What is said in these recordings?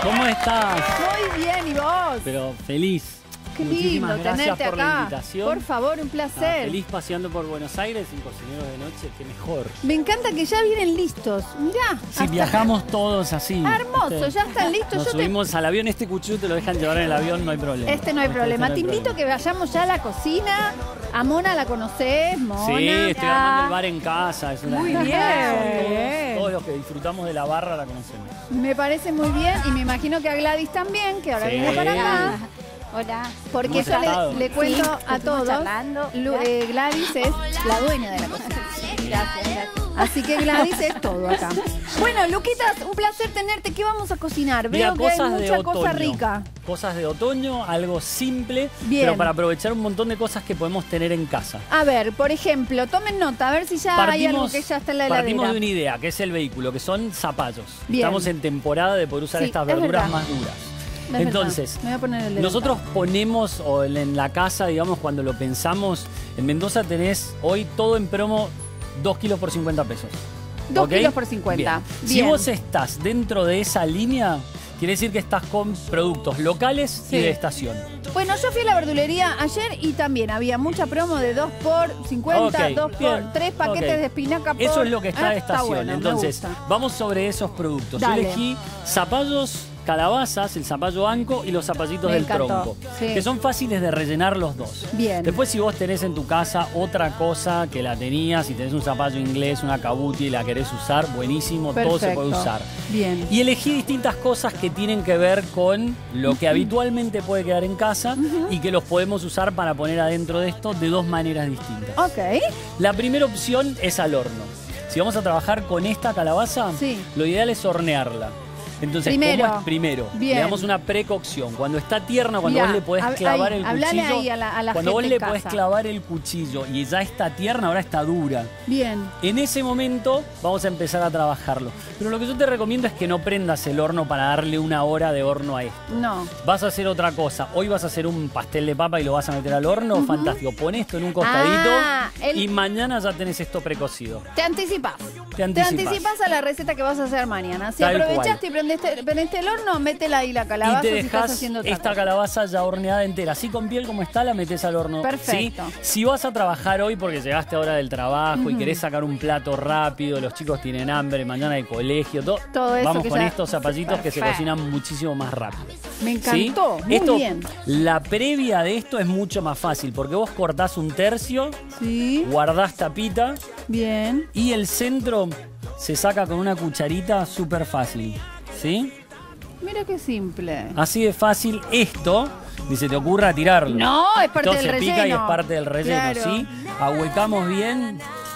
¿Cómo estás? Muy bien, ¿y vos? Pero feliz. Qué lindo Muchísimas gracias tenerte por acá. la invitación. Por favor, un placer. Feliz paseando por Buenos Aires sin cocineros de noche, qué mejor. Me encanta que ya vienen listos. Mirá. Si viajamos todos así. Hermoso, ya están listos. Nos subimos al avión, este cuchillo te lo dejan llevar en el avión, no hay problema. Este no hay problema. no Te hay invito a problema. que vayamos ya a la cocina. A Mona la conocés, Mona. Sí, estoy armando el bar en casa. Es una Muy todos- bien. Todos los que disfrutamos de la barra la conocemos. Me parece muy bien y me imagino que a Gladys también, que ahora Sí. viene para acá. Hola. Porque ¿Cómo yo has estado? le cuento Sí, a estuvimos todos. charlando. Gladys es la dueña de la cocina. Gracias, gracias. Así que Gladys es todo acá. Bueno, Luquitas, un placer tenerte. ¿Qué vamos a cocinar? Mira, Veo que hay cosas de mucha cosa otoño. rica. Cosas de otoño, algo simple, Bien. pero para aprovechar un montón de cosas que podemos tener en casa. A ver, por ejemplo, tomen nota, a ver si ya hay algo que ya está en la Partimos heladera. de una idea, que es el vehículo, que son zapallos. Bien. Estamos en temporada de poder usar Sí, estas es verduras verdad. más duras. Es verdad. Entonces, Me voy a poner el dedo nosotros acá. ponemos, o en la casa, digamos, cuando lo pensamos, en Mendoza tenés hoy todo en promo 2 kilos por 50 pesos. 2 ¿Ok? kilos por 50. Bien. Si Bien. vos estás dentro de esa línea, quiere decir que estás con productos locales Sí. y de estación. Bueno, yo fui a la verdulería ayer y también había mucha promo de 2 por 50, Ok, 2 bien. por 3 paquetes Ok. de espinaca por... Eso es lo que está de Está estación. bueno, me Entonces, gusta. vamos sobre esos productos. Dale. Yo elegí zapallos, calabazas, el zapallo anco y los zapallitos Me del encantó. tronco, Sí. que son fáciles de rellenar los dos. Bien. Después, si vos tenés en tu casa otra cosa que la tenías, si tenés un zapallo inglés, una kabuti y la querés usar, buenísimo, todo se puede Perfecto. usar. Bien. Y elegí distintas cosas que tienen que ver con lo que habitualmente puede quedar en casa y que los podemos usar para poner adentro de esto de dos maneras distintas. Ok. La primera opción es al horno. Si vamos a trabajar con esta calabaza, Sí. lo ideal es hornearla. Entonces, Primero. ¿cómo es? Primero, Bien. le damos una precocción. Cuando está tierna, cuando Mirá, vos le podés clavar ahí, el hablale cuchillo. ahí a la Cuando vos gente le en podés casa. clavar el cuchillo y ya está tierna, ahora está dura. Bien. En ese momento vamos a empezar a trabajarlo. Pero lo que yo te recomiendo es que no prendas el horno para darle una hora de horno a esto. No. Vas a hacer otra cosa. Hoy vas a hacer un pastel de papa y lo vas a meter al horno. Fantástico. Pon esto en un costadito y mañana ya tenés esto precocido. Te anticipas. Te anticipas. a la receta que vas a hacer mañana. Si Tal aprovechaste y prendiste el horno, métela ahí la calabaza Y te si estás dejas haciendo otra esta cosa. calabaza ya horneada entera. Así con piel como está, la metes al horno. Perfecto. ¿Sí? Si vas a trabajar hoy porque llegaste ahora del trabajo y querés sacar un plato rápido, los chicos tienen hambre, mañana hay colegio, Todo eso vamos que con ya- estos zapallitos que se Perfecto. cocinan muchísimo más rápido. Me ¿Sí? encantó. Muy Esto, bien. La previa de esto es mucho más fácil porque vos cortás un tercio, Sí. guardás tapita Bien. y el centro se saca con una cucharita súper fácil. ¿Sí? Mira qué simple. Así de fácil esto, ni se te ocurra tirarlo. No, es parte Esto del se relleno. pica y es parte del relleno, Claro. ¿sí? Ahuecamos bien,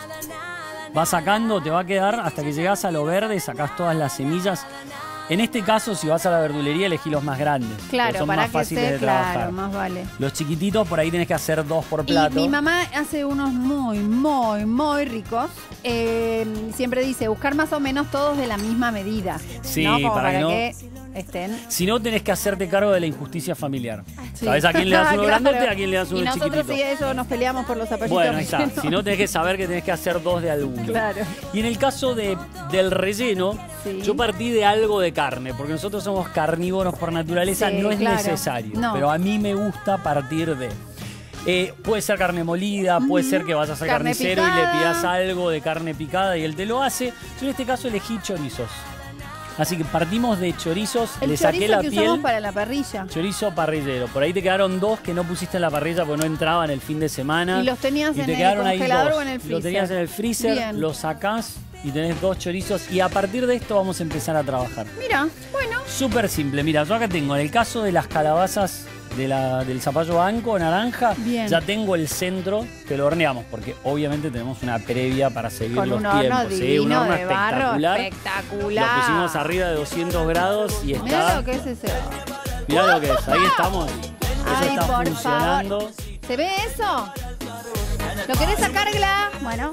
va sacando, te va a quedar hasta que llegás a lo verde, sacás todas las semillas. En este caso, si vas a la verdulería, elegí los más grandes. porque Claro, son para más que fáciles esté de trabajar. claro, más vale. Los chiquititos, por ahí tenés que hacer 2 por Y plato. mi mamá hace unos muy ricos. Siempre dice, buscar más o menos todos de la misma medida. Sí, ¿no? Como para que no- que estén. Si no, tenés que hacerte cargo de la injusticia familiar. Sí. ¿Sabés a quién le das uno Claro. grandote, a quién le das uno Y nosotros chiquitito? sí, eso nos peleamos por los zapallitos. Bueno, ahí está. rellenos. Si no, tenés que saber que tenés que hacer 2 de alguno. Claro. Y en el caso del relleno, Sí. yo partí de algo de carne, porque nosotros somos carnívoros por naturaleza, Sí, no es claro. necesario. No. Pero a mí me gusta partir de. Puede ser carne molida, puede ser que vayas al Carne carnicero y le picada. pidas algo de carne picada y él te lo hace. Yo en este caso elegí chorizos. Así que partimos de chorizos, El le saqué chorizo la que piel. usamos para la parrilla. Chorizo parrillero. Por ahí te quedaron 2 que no pusiste en la parrilla porque no entraban el fin de semana. Y los tenías Y en te el quedaron ahí congelador 2. o en el Lo freezer. tenías en el freezer, Bien. lo sacás y tenés 2 chorizos. Y a partir de esto vamos a empezar a trabajar. Mira, bueno. Súper simple. Mira, yo acá tengo, en el caso de las calabazas del zapallo anco, naranja, Bien. ya tengo el centro que lo horneamos, porque obviamente tenemos una previa para seguir Con los un horno tiempos. divino un horno de barro espectacular. espectacular. Lo pusimos arriba de 200 grados y Mira está. lo que es ese. Mirá lo que es, ahí estamos. Eso Ay, está por funcionando. favor. ¿Se ve eso? ¿Lo querés sacar, Gla? Bueno.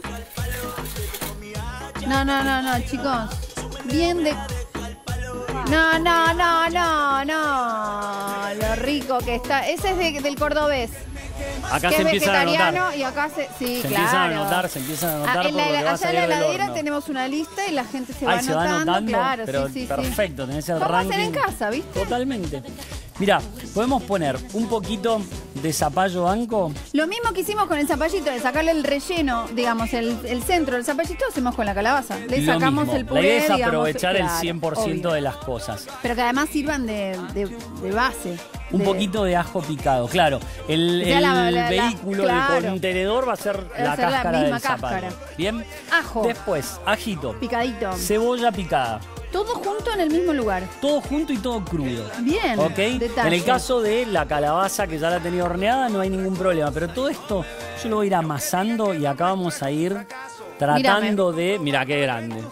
No, chicos. Bien de... No. Lo rico que está. Ese es del cordobés. Acá que se es empiezan a vegetariano notar. y acá se... Sí, Se claro. empiezan a notar, se empiezan a notar por lo que va a allá en salir la del heladera horno. tenemos una lista y la gente se va Ay, se va anotando. anotando, Claro, pero sí, sí, perfecto, tenés el Vamos a ranking. hacer en casa, ¿viste? Totalmente. Mirá, podemos poner un poquito de zapallo anco. Lo mismo que hicimos con el zapallito, de sacarle el relleno, digamos, el centro del zapallito, hacemos con la calabaza. Le Lo sacamos mismo. el puré, La idea es digamos, aprovechar claro, el 100% obvio. de las cosas. Pero que además sirvan de base. Un poquito de ajo picado, claro. El, O sea, el la- vehículo, claro. el contenedor va a ser la a ser la cáscara misma del zapallo. cáscara. ¿Bien? Ajo. Después, ajito. Picadito. Cebolla picada. Todo junto en el mismo lugar. Todo junto y todo crudo. Bien. ¿Ok? Detalle. En el caso de la calabaza que ya la tenía horneada no hay ningún problema. Pero todo esto yo lo voy a ir amasando y acá vamos a ir tratando de... Mira qué grande.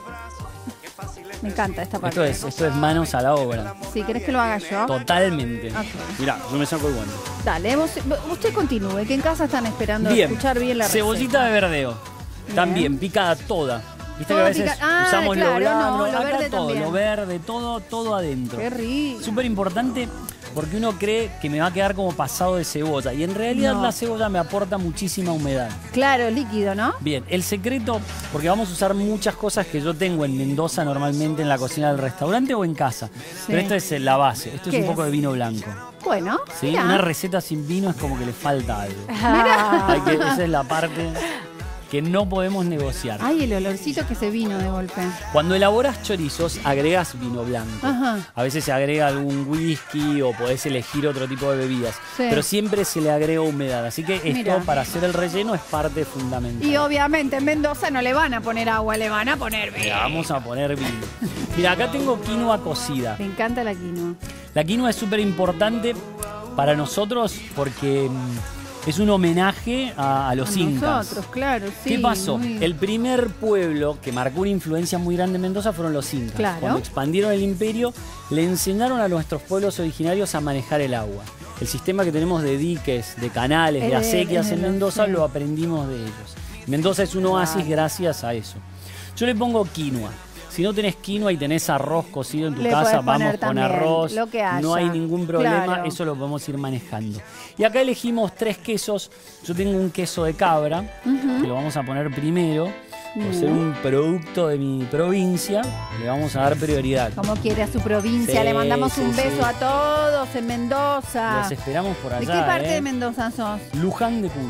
Me encanta esta parte. Esto es manos a la obra. Si querés que lo haga yo. Totalmente. Ok. Mirá, yo me saco el guante. Dale, usted continúe, que en casa están esperando Bien. escuchar bien la Cebollita receta. de verdeo. También picada toda. Viste que a Todo veces pica- usamos claro, lo blanco, no, lo acá verde todo, también. lo verde, todo adentro. Qué rico. Súper importante porque uno cree que me va a quedar como pasado de cebolla y en realidad No. la cebolla me aporta muchísima humedad. Claro, líquido, ¿no? Bien, el secreto, porque vamos a usar muchas cosas que yo tengo en Mendoza normalmente en la cocina del restaurante o en casa, pero esto es la base, esto es ¿Qué un poco es? de vino blanco. Bueno, ¿Sí? mirá. Una receta sin vino es como que le falta algo. Mirá. Esa es la parte que no podemos negociar. Ay, el olorcito que se vino de golpe. Cuando elaboras chorizos, agregas vino blanco. Ajá. A veces se agrega algún whisky o podés elegir otro tipo de bebidas. Sí. Pero siempre se le agrega humedad. Así que esto Mirá. para hacer el relleno es parte fundamental. Y obviamente en Mendoza no le van a poner agua, le van a poner Le vino. vamos a poner vino. Mira, acá tengo quinoa cocida. Me encanta la quinoa. La quinoa es súper importante para nosotros porque es un homenaje a los incas. Nosotros, claro, sí. ¿Qué pasó? muy- El primer pueblo que marcó una influencia muy grande en Mendoza fueron los incas. Claro. Cuando expandieron el imperio, le enseñaron a nuestros pueblos originarios a manejar el agua. El sistema que tenemos de diques, de canales, de acequias en Mendoza sí. lo aprendimos de ellos. Mendoza es un oasis Claro. gracias a eso. Yo le pongo quinoa. Si no tenés quinoa y tenés arroz cocido en tu Le casa, podés poner vamos con también arroz. lo que haya. No hay ningún problema, Claro. eso lo podemos ir manejando. Y acá elegimos 3 quesos. Yo tengo un queso de cabra, que lo vamos a poner primero. Por ser un producto de mi provincia, le vamos a dar prioridad. Como quiere a su provincia. Sí, Le mandamos sí, un beso sí. a todos en Mendoza. Los esperamos por allá. ¿De qué parte ¿eh? de Mendoza sos? Luján de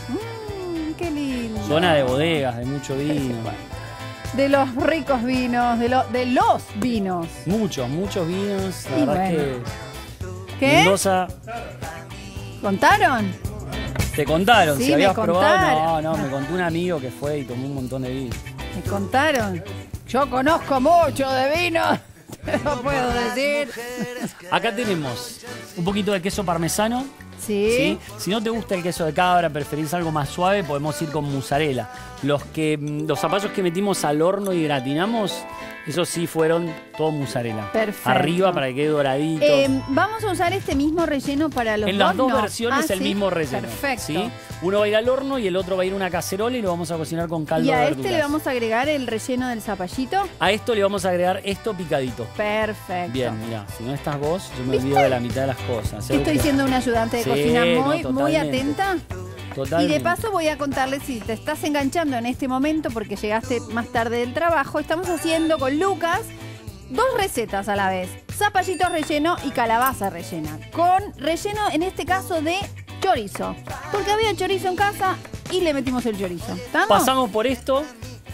Cuyo. Qué lindo. Zona de bodegas, de mucho vino. De los ricos vinos, de los vinos. Muchos vinos. La Y verdad es bueno. que ¿Qué? Mendoza, ¿Contaron? te contaron, Sí, si me habías probado. contaron. No, me contó un amigo que fue y tomó un montón de vino. ¿Me contaron? Yo conozco mucho de vino. Te lo puedo decir. Acá tenemos un poquito de queso parmesano. Sí. ¿Sí? Si no te gusta el queso de cabra, preferís algo más suave, podemos ir con mozzarella. Los zapallos que metimos al horno y gratinamos, esos sí fueron todo mozzarella. Perfecto. Arriba para que quede doradito. Vamos a usar este mismo relleno para los En las dos ¿no? versiones el ¿sí? mismo relleno. Perfecto. ¿sí? Uno va a ir al horno y el otro va a ir a una cacerola y lo vamos a cocinar con caldo Y de a verduras. este le vamos a agregar el relleno del zapallito. A esto le vamos a agregar esto picadito. Perfecto. Bien, mira, si no estás vos, yo me olvido de la mitad de las cosas. ¿eh? Estoy siendo una ayudante de Sí, cocina no, muy totalmente. atenta. Totalmente. Y de paso voy a contarles, si te estás enganchando en este momento porque llegaste más tarde del trabajo, estamos haciendo con Lucas 2 recetas a la vez. Zapallito relleno y calabaza rellena. Con relleno, en este caso, de chorizo. Porque había chorizo en casa y le metimos el chorizo. ¿Estamos? Pasamos por esto,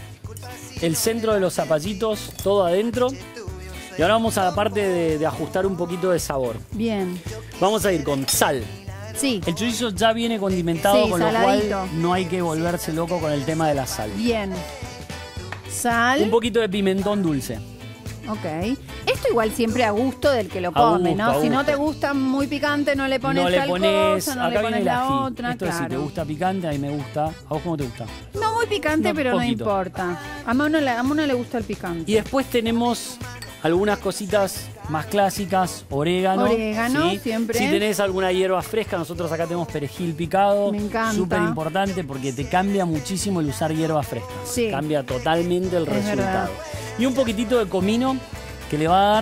el centro de los zapallitos, todo adentro. Y ahora vamos a la parte de ajustar un poquito de sabor. Bien. Vamos a ir con sal. Sí. El chorizo ya viene condimentado, Sí, con saladito. lo cual no hay que volverse loco con el tema de la sal. Bien. Sal. Un poquito de pimentón dulce. Ok. Esto igual siempre a gusto del que lo A come, gusto, ¿no? a Si no gusto. te gusta muy picante, no le pones No le tal pones, cosa, no acá le viene pones el la ají. otra, Esto es si te claro. gusta picante, a mí me gusta. ¿A vos cómo te gusta? No muy picante, No, pero no poquito. importa. A uno le gusta el picante. Y después tenemos algunas cositas más clásicas, orégano. Orégano, ¿sí? siempre. Si tenés alguna hierba fresca, nosotros acá tenemos perejil picado. Me encanta. Súper importante porque te cambia muchísimo el usar hierbas frescas. Sí. Cambia totalmente el Es resultado. verdad. Y un poquitito de comino que le va a dar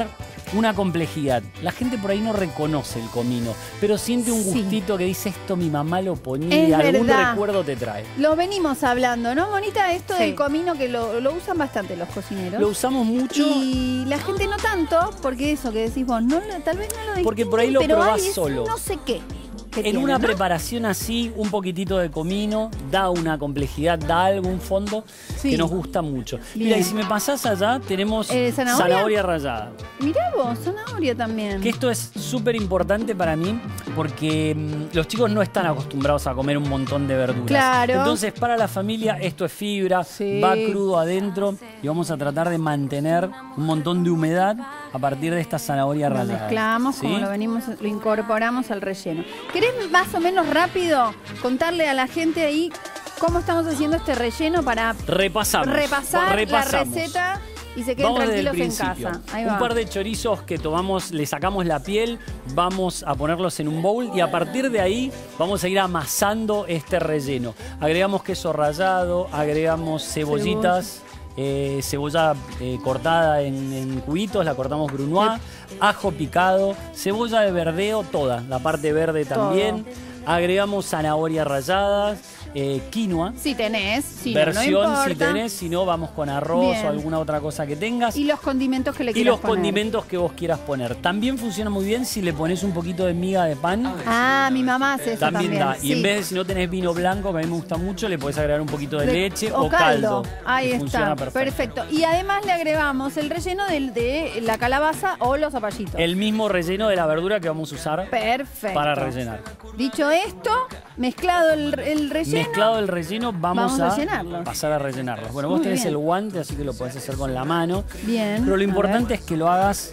una complejidad. La gente por ahí no reconoce el comino, pero siente un gustito que dice esto mi mamá lo ponía, algún recuerdo te trae. Lo venimos hablando, ¿no, Monita? Esto del comino que lo usan bastante los cocineros. Lo usamos mucho. Y la gente no tanto, porque eso que decís vos, tal vez no lo porque por ahí lo probás solo. No sé qué. En una preparación así, un poquitito de comino, da una complejidad, da algo, un fondo que nos gusta mucho. Bien. Mira, y si me pasás allá, tenemos zanahoria rallada. Mirá vos, zanahoria también. Que esto es súper importante para mí, porque los chicos no están acostumbrados a comer un montón de verduras. Claro. Entonces, para la familia, esto es fibra, va crudo adentro y vamos a tratar de mantener un montón de humedad a partir de esta zanahoria rallada. Lo mezclamos, como lo incorporamos al relleno. ¿Querés más o menos rápido contarle a la gente ahí cómo estamos haciendo este relleno para repasar la receta y se queden tranquilos en casa? Ahí va. Un par de chorizos que tomamos, le sacamos la piel, vamos a ponerlos en un bowl y a partir de ahí vamos a ir amasando este relleno. Agregamos queso rallado, agregamos cebollitas. Cebolla cortada en cubitos, la cortamos brunoise, ajo picado, cebolla de verdeo, toda, la parte verde también. Agregamos zanahoria rallada, quinoa. Si tenés, si versión, no importa. Si tenés, si no, vamos con arroz o alguna otra cosa que tengas. Y los condimentos que le quieras poner. Condimentos que vos quieras poner. También funciona muy bien si le pones un poquito de miga de pan. Ah, mi mamá hace eso también. Da. Y en vez de, si no tenés vino blanco, que a mí me gusta mucho, le podés agregar un poquito de leche o caldo. Ahí está, perfecto. Y además le agregamos el relleno de la calabaza o los zapallitos. El mismo relleno de la verdura que vamos a usar para rellenar. Dicho esto, mezclado el relleno, vamos a pasar a rellenarlos. Bueno, vos tenés el guante, así que lo podés hacer con la mano. Bien. Pero lo importante es que lo hagas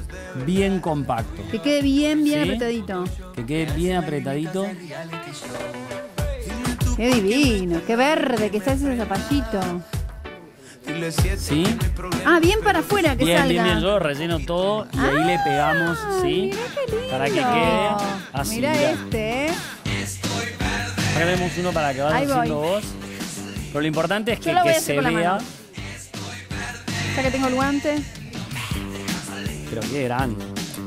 bien compacto. Que quede bien apretadito. Que quede bien apretadito. Qué divino, qué verde que está ese zapallito. ¿Sí? Ah, bien para afuera que salga. Bien, yo relleno todo y ahí le pegamos, ¿sí? Para que quede así. Mirá este, Acá tenemos uno para que vayas haciendo vos. Pero lo importante es que se vea. Ya que tengo el guante. Pero qué grande.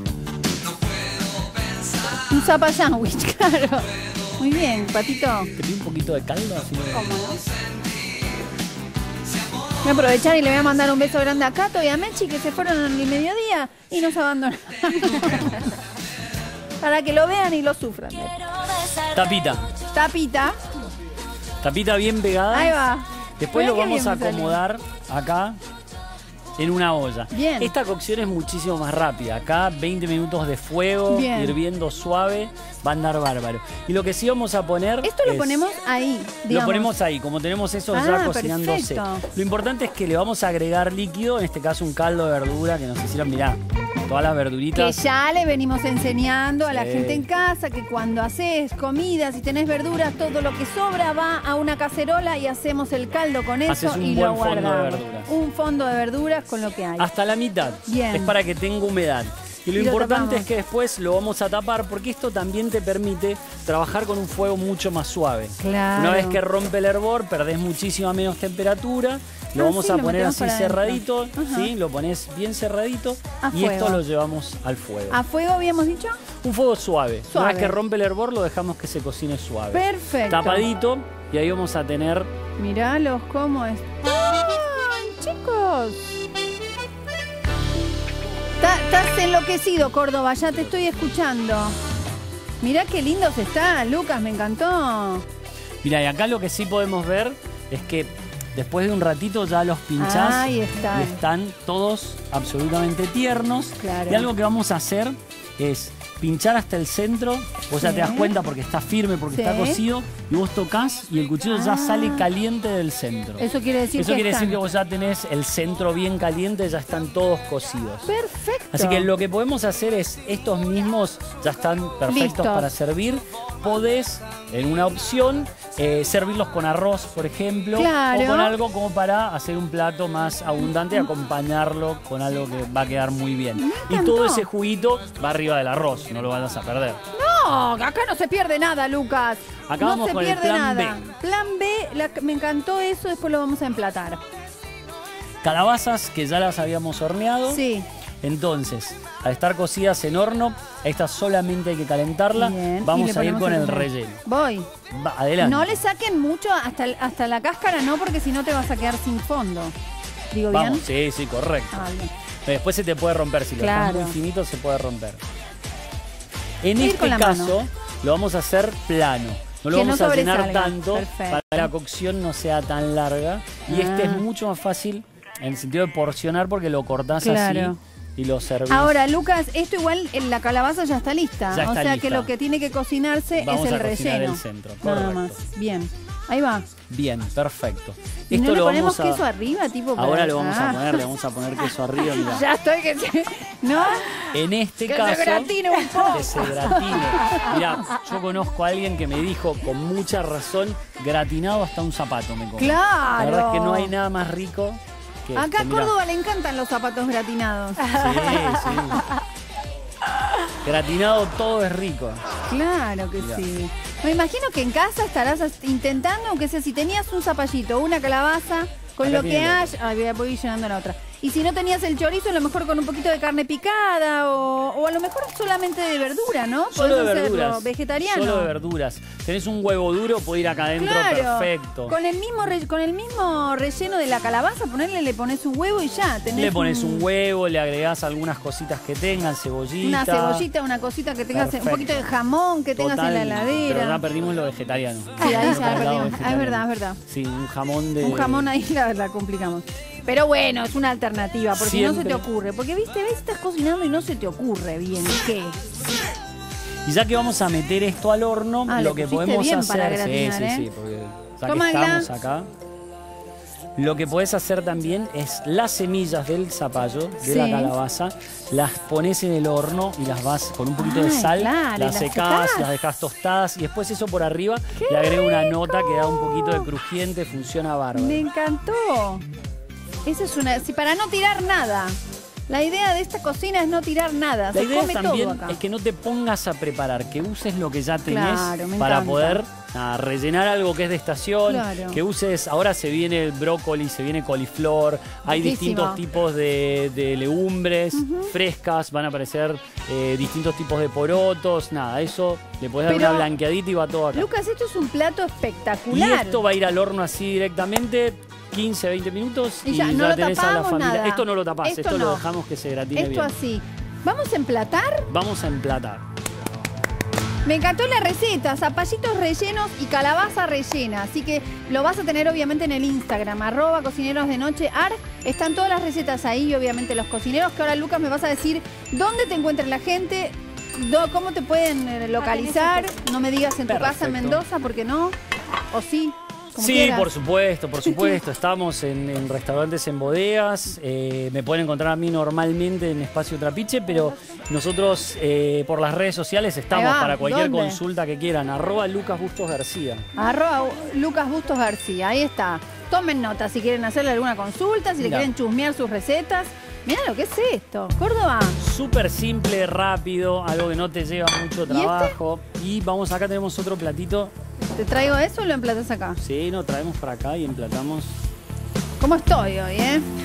Un zapa sándwich, claro. Muy bien, Patito. ¿Te pido un poquito de caldo? Así ¿Cómo no? Voy a aprovechar y le voy a mandar un beso grande a Cato y a Mechi, que se fueron al mediodía y nos abandonaron. Para que lo vean y lo sufran. Tapita. Tapita bien pegada. Ahí va. Después lo vamos a acomodar acá en una olla. Bien. Esta cocción es muchísimo más rápida. Acá 20 minutos de fuego, hirviendo suave, va a andar bárbaro. Y lo que sí vamos a poner esto lo ponemos ahí, digamos. Lo ponemos ahí, como tenemos eso ya cocinándose. Perfecto. Lo importante es que le vamos a agregar líquido, en este caso un caldo de verdura que nos hicieron, mirá, todas las verduritas. Que ya le venimos enseñando a la gente en casa que cuando haces comida, si tenés verduras, todo lo que sobra va a una cacerola y hacemos el caldo con eso y lo guardamos. Un fondo de verduras con lo que hay. Hasta la mitad. Bien. Es para que tenga humedad. Y lo importante es que después lo vamos a tapar porque esto también te permite trabajar con un fuego mucho más suave. Claro. Una vez que rompe el hervor, perdés muchísima menos temperatura. Lo vamos a poner así cerradito, ¿sí? Lo pones bien cerradito y esto lo llevamos al fuego. ¿A fuego habíamos dicho? Un fuego suave. Una vez que rompe el hervor lo dejamos que se cocine suave. Perfecto. Tapadito y ahí vamos a tener... Miralos cómo es. ¡Ay, chicos! Estás enloquecido, Córdoba, ya te estoy escuchando. Mirá qué lindos están, Lucas, me encantó. Mirá, y acá lo que sí podemos ver es que después de un ratito ya los pinchás y están todos absolutamente tiernos. Claro. Y algo que vamos a hacer es pinchar hasta el centro, vos ya te das cuenta porque está firme, porque está cocido, y vos tocas y el cuchillo ya sale caliente del centro. Eso quiere decir que vos ya tenés el centro bien caliente, ya están todos cocidos. Perfecto. Así que lo que podemos hacer es, estos mismos ya están perfectos para servir. Podés, en una opción, servirlos con arroz, por ejemplo, o con algo como para hacer un plato más abundante y acompañarlo con algo que va a quedar muy bien. Y todo ese juguito va arriba del arroz, no lo vayas a perder. No, acá no se pierde nada, Lucas. Acá vamos con el plan B. Plan B, me encantó eso, después lo vamos a emplatar. Calabazas que ya las habíamos horneado. Sí. Entonces, al estar cocidas en horno, esta solamente hay que calentarla. Bien, y Vamos le a ir ponemos con el el relleno. relleno. Voy. Adelante. No le saquen mucho hasta la cáscara, no, porque si no te vas a quedar sin fondo. ¿Digo Vamos, bien? sí, correcto. Ah, bien. Después se te puede romper, si lo dejas Claro. muy finito se puede romper. En Ir este con la caso, mano. lo vamos a hacer plano. No lo Que no vamos a llenar sobresalga. tanto Perfecto. para que la cocción no sea tan larga. Y este es Ah. mucho más fácil en el sentido de porcionar porque lo cortás Claro. así y lo servís. Ahora, Lucas, esto igual en la calabaza ya está lista. Ya está o sea que lista. lo que tiene que cocinarse Vamos es el a cocinar relleno. el centro, Nada correcto. más. Bien. Ahí va. Bien, perfecto. ¿Y no le lo ponemos vamos a... queso arriba, tipo? para- Ahora lo vamos Ah. a poner, le vamos a poner queso arriba, mirá. Ya estoy que se... ¿No? En este Que caso, se gratine un poco. que se gratine. Mirá, yo conozco a alguien que me dijo con mucha razón, gratinado hasta un zapato me come. Claro. La verdad es que no hay nada más rico que Acá esto, a mirá. Córdoba le encantan los zapatos gratinados. Sí, sí. Gratinado todo es rico. Claro que Mirá. sí. Me imagino que en casa estarás intentando, aunque sea si tenías un zapallito o una calabaza, con Acá lo que tiene el haya. Ay, voy llenando la otra. Y si no tenías el chorizo, a lo mejor con un poquito de carne picada o a lo mejor solamente de verdura, ¿no? Solo de Podés hacerlo verduras. vegetariano. Solo de verduras. Tenés un huevo duro, puede ir acá adentro Claro. perfecto. Con el mismo relleno de la calabaza, le pones un huevo y ya. Tenés Le pones un huevo, le agregás algunas cositas que tengan, cebollita. una cebollita, una cosita que tengas, un Perfecto. poquito de jamón que tengas en la Totalmente. heladera. Pero ya perdimos lo vegetariano. Sí, ahí Vamos ya para el lado perdimos. Ah, es vegetariano. verdad, es verdad. Sí, un jamón de... Un jamón ahí la complicamos. Pero bueno, es una alternativa, porque no se Siempre. te ocurre. Porque, viste, ves, estás cocinando y no se te ocurre bien. ¿Qué? Y ya que vamos a meter esto al horno, Ah, lo le que pusiste podemos bien hacer... para gratinar, sí, porque ya que Tómala. estamos acá... Lo que podés hacer también es las semillas del zapallo, de la Sí. calabaza, las pones en el horno y las vas con un poquito de Ay, sal, claro, y las las secás, secás. las dejas tostadas y después eso por arriba le agrego una nota que da un poquito de crujiente, funciona bárbaro. Me encantó. Esa es una... Si para no tirar nada. La idea de esta cocina es no tirar nada. La Se idea come también todo acá. es que no te pongas a preparar, que uses lo que ya tenés Claro, me para encanta. poder rellenar algo que es de estación, Claro. que uses, ahora se viene el brócoli, se viene coliflor, hay Riquísimo. distintos tipos de legumbres frescas, van a aparecer distintos tipos de porotos, nada, eso le podés dar Pero, una blanqueadita y va todo acá. Lucas, esto es un plato Y espectacular. esto va a ir al horno así directamente, 15, 20 minutos Y ya, no lo tenés a la tapamos, familia. nada. Esto no lo tapás, Esto esto no. lo dejamos que se gratine Esto bien. así. ¿Vamos a emplatar? Vamos a emplatar. Me encantó la receta, zapallitos rellenos y calabaza rellena. Así que lo vas a tener obviamente en el Instagram, @cocinerosdenochear. Están todas las recetas ahí, obviamente los cocineros, que ahora Lucas me vas a decir dónde te encuentra la gente, cómo te pueden localizar. No me digas en tu casa en Perfecto. Mendoza, porque no. O sí. Como Sí, quieras. por supuesto, por supuesto. Estamos en restaurantes, en bodegas. Me pueden encontrar a mí normalmente en Espacio Trapiche, pero nosotros por las redes sociales estamos Ahí va, para cualquier ¿dónde? consulta que quieran. @Lucas Bustos García. @Lucas Bustos García, ahí está. Tomen nota si quieren hacerle alguna consulta, si le Mirá. quieren chusmear sus recetas. Mirá lo que es esto. Córdoba. Súper simple, rápido, algo que no te lleva mucho trabajo. Y vamos, acá tenemos otro platito. ¿Te traigo eso o lo emplatas acá? Sí, lo traemos para acá y emplatamos. ¿Cómo estoy hoy,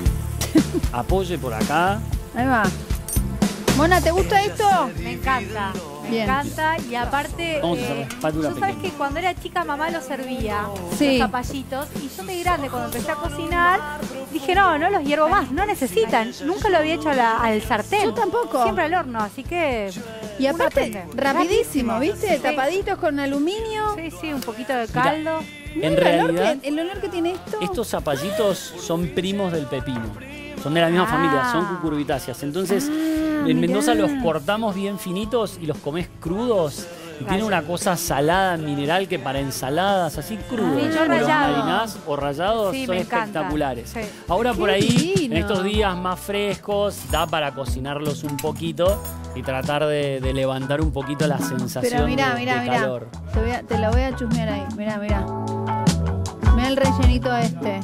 Apoye por acá. Ahí va. Mona, ¿te gusta esto? Me encanta, me Bien. encanta y aparte, Vamos a hacer la espátula yo sabes pequeña. que cuando era chica mamá lo servía, Sí. los zapallitos, y yo de grande cuando empecé a cocinar dije no los hiervo más, no necesitan, nunca lo había hecho al sartén. Yo tampoco. Siempre al horno, así que... Y uno aparte, aprende. rapidísimo, ¿viste? Sí. Tapaditos con aluminio. Sí, sí, un poquito de caldo. Mirá En el olor realidad, el olor que tiene esto. estos zapallitos son primos del pepino. Son de la misma Ah. familia, son cucurbitáceas. Entonces, en mirá. Mendoza los cortamos bien finitos y los comés crudos. Y tiene Rayado. una cosa salada, mineral, que para ensaladas, así crudos. Sí, yo los rallado. marinás o rallados Sí, son me encantan. espectaculares. Sí. Ahora Qué por ahí, divino. en estos días más frescos, da para cocinarlos un poquito y tratar de levantar un poquito la sensación Pero mirá, de mirá, mirá. calor. Te lo voy a chusmear ahí. Mirá, mirá. Mirá el rellenito este.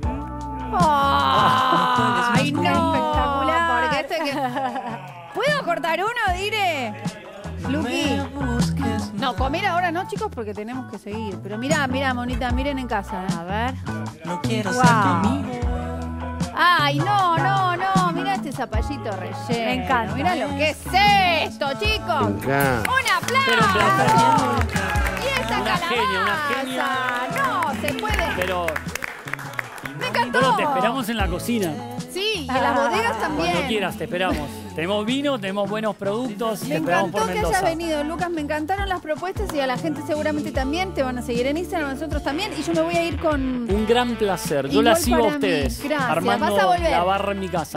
¡Ay, no! Espectacular. Porque este que... ¿Puedo cortar uno, Dire? Luqui. No, comer ahora no, chicos, porque tenemos que seguir. Pero mirá, mirá, monita, miren en casa. A ver. No quiero ser Wow. tu amigo. ¡Ay, no, no, no! Mirá este zapallito relleno. Me encanta. Mirá lo que es esto, chicos. ¡Un Pero aplauso! Y esa Una calabaza. genia. No, se puede. Pero Me encantó. bueno, te esperamos en la cocina. Sí, y en las bodegas también. Cuando quieras, te esperamos. Tenemos vino, tenemos buenos productos. Me te esperamos por encantó que Mendoza. hayas venido, Lucas. Me encantaron las propuestas y a la gente seguramente también. Te van a seguir en Instagram, nosotros también. Y yo me voy a ir con... Un gran placer. Yo Igual la sigo a para mí. ustedes. Gracias. Armando Vas a volver. la barra en mi casa.